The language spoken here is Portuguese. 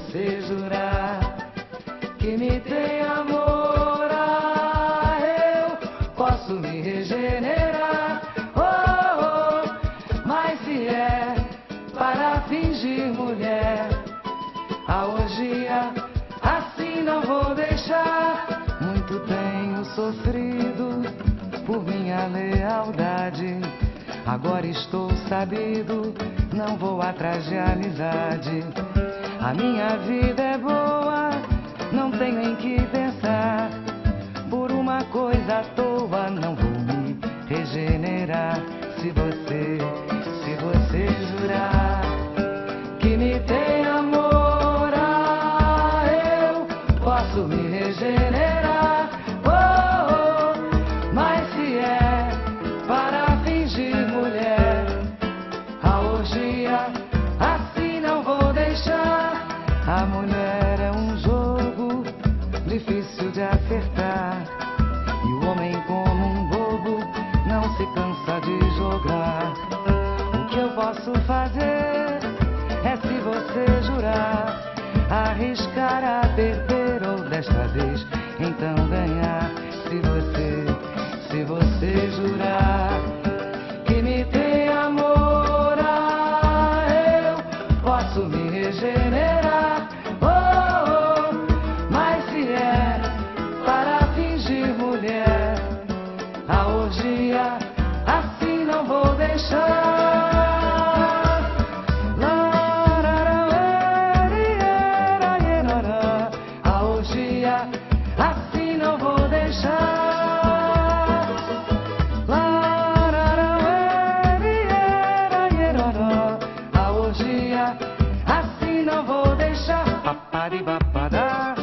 você jurar que me tem amor, eu posso me regenerar. Oh, oh, mas se é para fingir mulher, a orgia assim não vou deixar. Muito tenho sofrido por minha lealdade, agora estou sabido, não vou atrás de amizade. A minha vida é boa, não tenho em que pensar, por uma coisa à toa não vou me regenerar. Se você jurar que me tem amor, eu posso me regenerar. Oh, oh, mas se é para fingir mulher, a orgia assim não vou deixar. A mulher é um jogo difícil de acertar, e o homem como um bobo não se cansa de jogar. O que eu posso fazer é, se você jurar, arriscar a perder ou desta vez então ganhar. Se você jurar que me tem amor, eu posso me regenerar. Oh, oh, mas se é para fingir mulher, a orgia assim não vou deixar. A orgia assim não vou deixar. A orgia assim não vou deixar. Paparibapadá.